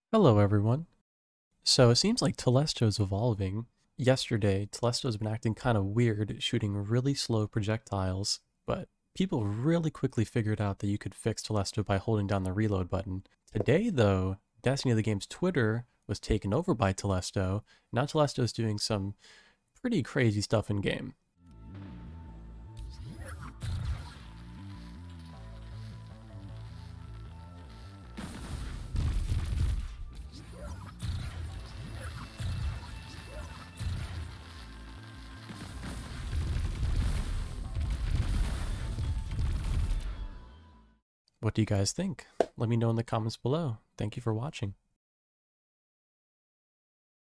Hello everyone. So it seems like Telesto is evolving. Yesterday, Telesto's been acting kind of weird, shooting really slow projectiles, but people really quickly figured out that you could fix Telesto by holding down the reload button. Today though, Destiny the game's Twitter was taken over by Telesto. Now Telesto's doing some pretty crazy stuff in game. What do you guys think? Let me know in the comments below. Thank you for watching.